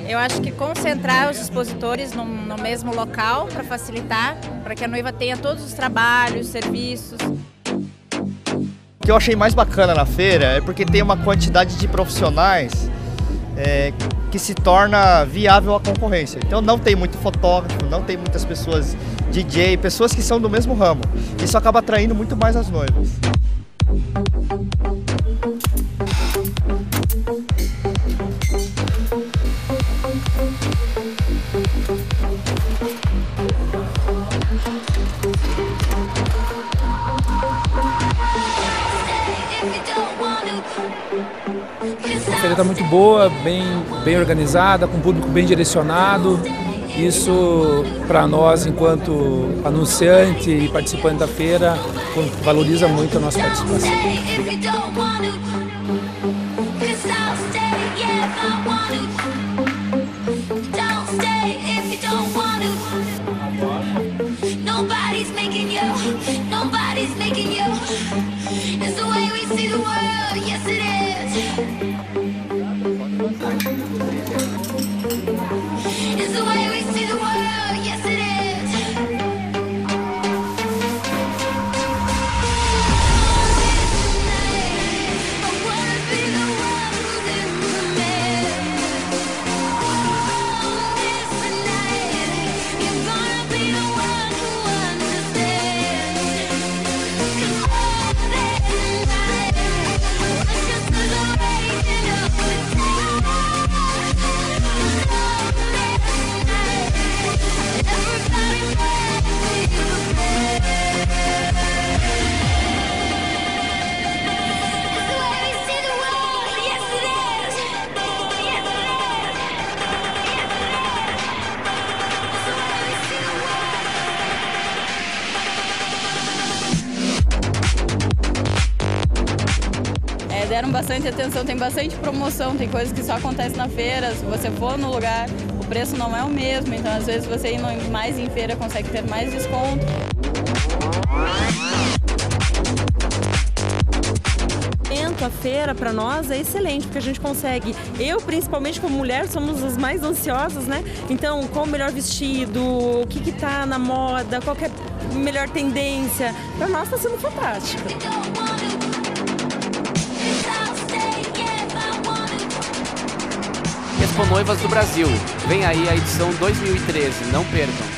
Eu acho que concentrar os expositores no mesmo local para facilitar, para que a noiva tenha todos os trabalhos, serviços. O que eu achei mais bacana na feira é porque tem uma quantidade de profissionais que se torna viável a concorrência. Então não tem muito fotógrafo, não tem muitas pessoas DJ, pessoas que são do mesmo ramo. Isso acaba atraindo muito mais as noivas. A feira está muito boa, bem organizada, com o público bem direcionado. Isso, para nós, enquanto anunciante e participante da feira, valoriza muito a nossa participação. Deram bastante atenção, tem bastante promoção, tem coisas que só acontecem na feira. Se você for no lugar, o preço não é o mesmo, então às vezes você indo mais em feira consegue ter mais desconto. A feira para nós é excelente, porque a gente consegue, eu principalmente como mulher, somos as mais ansiosas, né? Então, qual o melhor vestido, o que tá na moda, qual que é a melhor tendência, para nós está sendo fantástico. Expo Noivas do Brasil. Vem aí a edição 2013, não percam!